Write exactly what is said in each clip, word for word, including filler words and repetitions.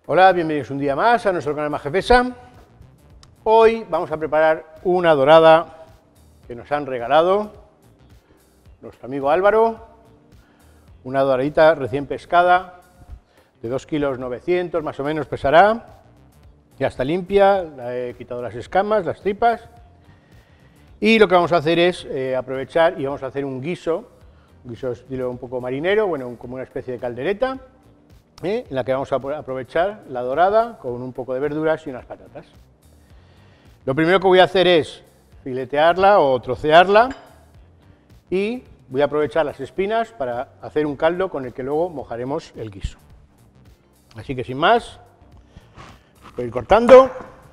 Hola, bienvenidos un día más a nuestro canal Majefesa. Hoy vamos a preparar una dorada que nos han regalado nuestro amigo Álvaro, una doradita recién pescada de dos kilos novecientos más o menos pesará, ya está limpia, la he quitado las escamas, las tripas, y lo que vamos a hacer es eh, aprovechar y vamos a hacer un guiso, un guiso estilo un poco marinero, bueno, como una especie de caldereta, ¿eh? en la que vamos a aprovechar la dorada con un poco de verduras y unas patatas. Lo primero que voy a hacer es filetearla o trocearla y voy a aprovechar las espinas para hacer un caldo con el que luego mojaremos el guiso. Así que sin más, voy a ir cortando.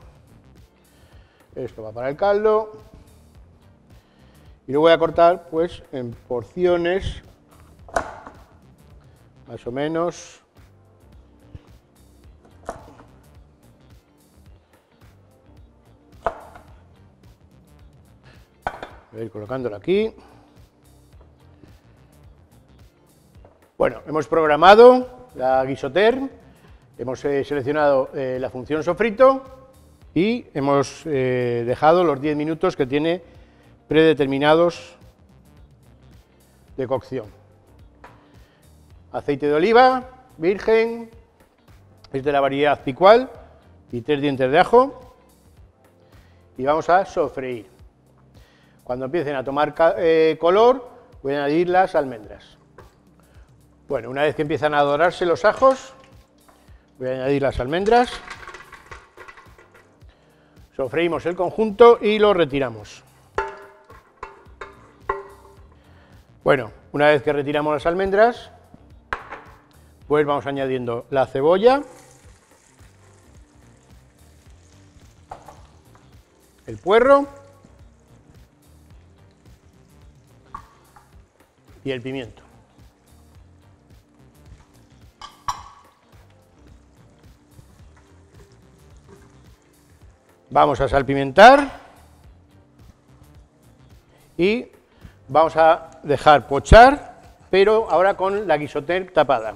Esto va para el caldo y lo voy a cortar pues en porciones más o menos voy a ir colocándolo aquí. Bueno, hemos programado la guisoter, hemos eh, seleccionado eh, la función sofrito y hemos eh, dejado los diez minutos que tiene predeterminados de cocción. Aceite de oliva, virgen, es de la variedad picual y tres dientes de ajo y vamos a sofreír. Cuando empiecen a tomar eh, color, voy a añadir las almendras. Bueno, una vez que empiezan a dorarse los ajos, voy a añadir las almendras. Sofreímos el conjunto y lo retiramos. Bueno, una vez que retiramos las almendras, pues vamos añadiendo la cebolla, el puerro y el pimiento. Vamos a salpimentar y vamos a dejar pochar, pero ahora con la guisoter tapada.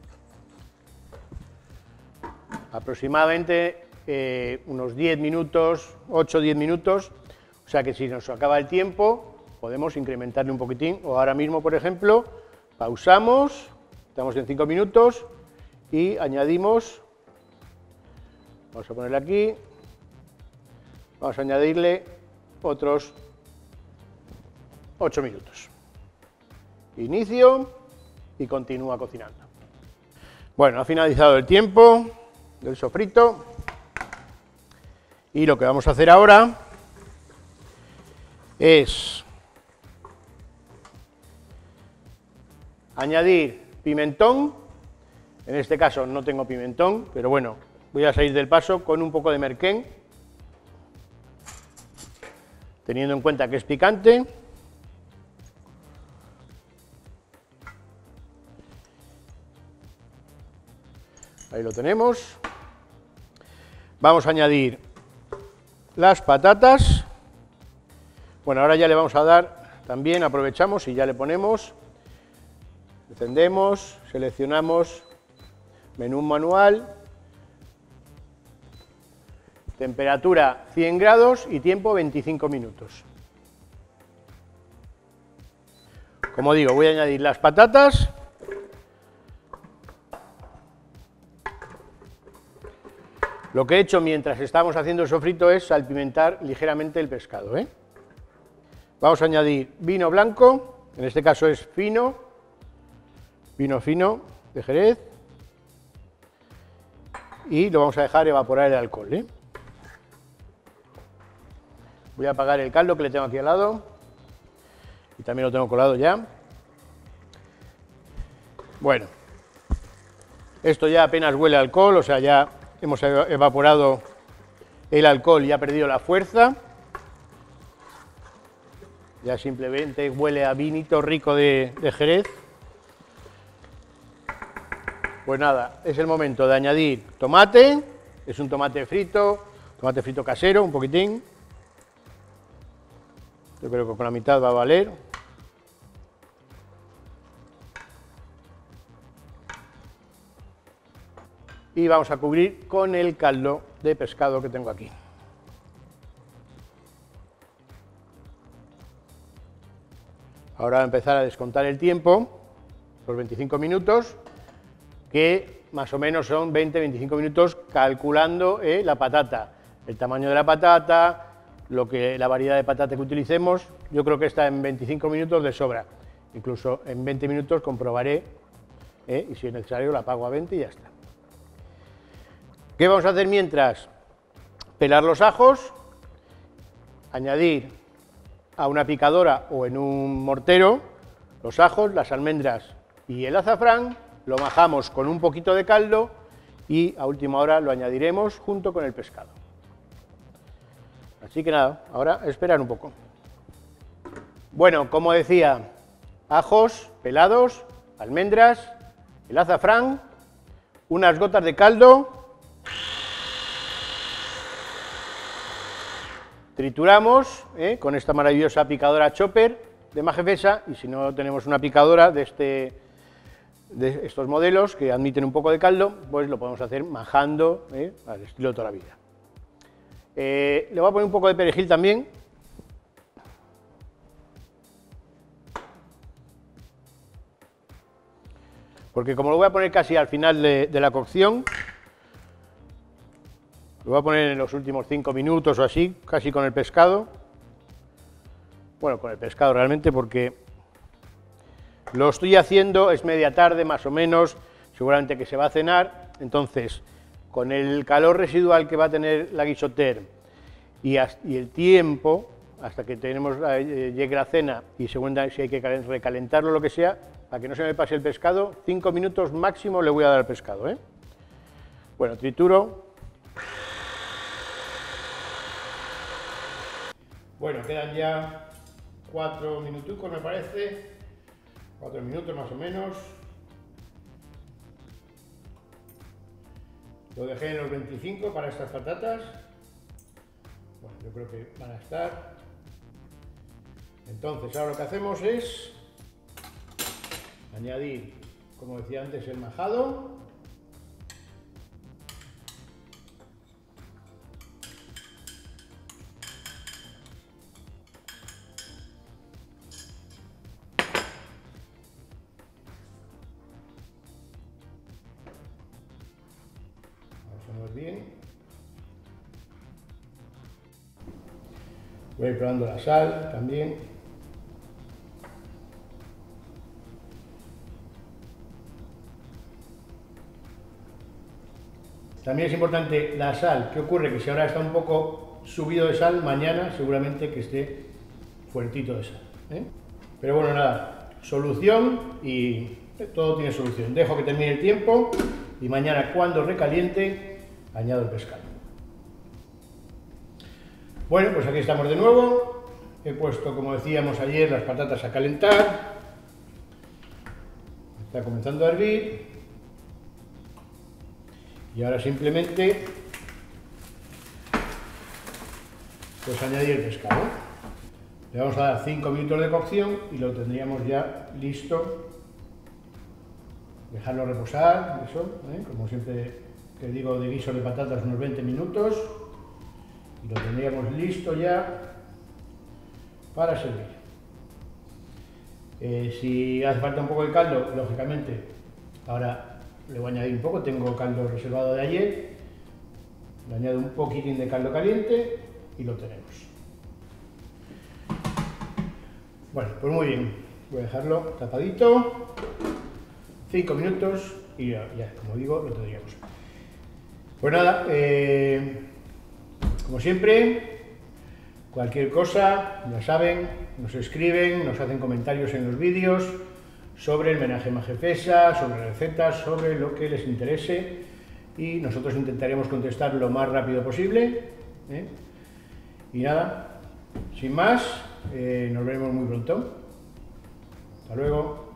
Aproximadamente eh, unos diez minutos, ocho o diez minutos, o sea que si nos acaba el tiempo podemos incrementarle un poquitín, o ahora mismo, por ejemplo, pausamos, estamos en cinco minutos y añadimos, vamos a ponerle aquí, vamos a añadirle otros ocho minutos. Inicio y continúa cocinando. Bueno, ha finalizado el tiempo del sofrito y lo que vamos a hacer ahora es añadir pimentón. En este caso no tengo pimentón, pero bueno, voy a salir del paso con un poco de merquén, teniendo en cuenta que es picante. Ahí lo tenemos. Vamos a añadir las patatas. Bueno, ahora ya le vamos a dar, también aprovechamos y ya le ponemos, encendemos, seleccionamos menú manual, temperatura cien grados y tiempo veinticinco minutos. Como digo, voy a añadir las patatas. Lo que he hecho mientras estábamos haciendo el sofrito es salpimentar ligeramente el pescado, ¿eh? Vamos a añadir vino blanco, en este caso es fino, vino fino de Jerez, y lo vamos a dejar evaporar el alcohol, ¿eh? Voy a apagar el caldo que le tengo aquí al lado, y también lo tengo colado ya. Bueno, esto ya apenas huele a alcohol, o sea, ya hemos evaporado el alcohol y ha perdido la fuerza. Ya simplemente huele a vinito rico de, de Jerez. Pues nada, es el momento de añadir tomate, es un tomate frito, tomate frito casero, un poquitín. Yo creo que con la mitad va a valer. y vamos a cubrir con el caldo de pescado que tengo aquí. Ahora voy a empezar a descontar el tiempo, los veinticinco minutos, que más o menos son veinte a veinticinco minutos calculando eh, la patata, el tamaño de la patata, lo que, la variedad de patata que utilicemos. Yo creo que está en veinticinco minutos de sobra, incluso en veinte minutos comprobaré, eh, y si es necesario la apago a veinte y ya está. ¿Qué vamos a hacer mientras? Pelar los ajos, añadir a una picadora o en un mortero los ajos, las almendras y el azafrán, lo majamos con un poquito de caldo y a última hora lo añadiremos junto con el pescado. Así que nada, ahora esperar un poco. Bueno, como decía, ajos pelados, almendras, el azafrán, unas gotas de caldo, trituramos eh, con esta maravillosa picadora chopper de Majefesa, y si no tenemos una picadora de, este, de estos modelos que admiten un poco de caldo, pues lo podemos hacer majando eh, al estilo de toda la vida. Eh, le voy a poner un poco de perejil también. Porque como lo voy a poner casi al final de, de la cocción, lo voy a poner en los últimos cinco minutos o así, casi con el pescado. Bueno, con el pescado realmente, porque lo estoy haciendo, es media tarde más o menos, seguramente que se va a cenar, entonces con el calor residual que va a tener la guisoter y, y el tiempo, hasta que tenemos, eh, llegue la cena y seguramente si hay que recalentarlo o lo que sea, para que no se me pase el pescado, cinco minutos máximo le voy a dar al pescado, ¿eh? Bueno, trituro. Bueno, quedan ya cuatro minutucos me parece, cuatro minutos más o menos. Lo dejé en los veinticinco para estas patatas. Bueno, yo creo que van a estar. Entonces, ahora lo que hacemos es añadir, como decía antes, el majado. Bien. Voy a ir probando la sal también. También es importante la sal. ¿Qué ocurre? Que si ahora está un poco subido de sal, mañana seguramente que esté fuertito de sal, ¿eh? Pero bueno, nada, solución y todo tiene solución. Dejo que termine el tiempo y mañana cuando recaliente añado el pescado. Bueno, pues aquí estamos de nuevo. He puesto, como decíamos ayer, las patatas a calentar. Está comenzando a hervir. Y ahora simplemente pues añadir el pescado. Le vamos a dar cinco minutos de cocción y lo tendríamos ya listo. Dejarlo reposar, eso, ¿eh? Como siempre que digo, de guiso de patatas unos veinte minutos y lo tendríamos listo ya para servir. Eh, si hace falta un poco de caldo, lógicamente, ahora le voy a añadir un poco, tengo caldo reservado de ayer, le añado un poquitín de caldo caliente y lo tenemos. Bueno, pues muy bien, voy a dejarlo tapadito, cinco minutos y ya, ya como digo, lo tendríamos. Pues nada, eh, como siempre, cualquier cosa, ya saben, nos escriben, nos hacen comentarios en los vídeos sobre el menaje Majefesa, sobre recetas, sobre lo que les interese y nosotros intentaremos contestar lo más rápido posible, ¿eh? Y nada, sin más, eh, nos veremos muy pronto. Hasta luego.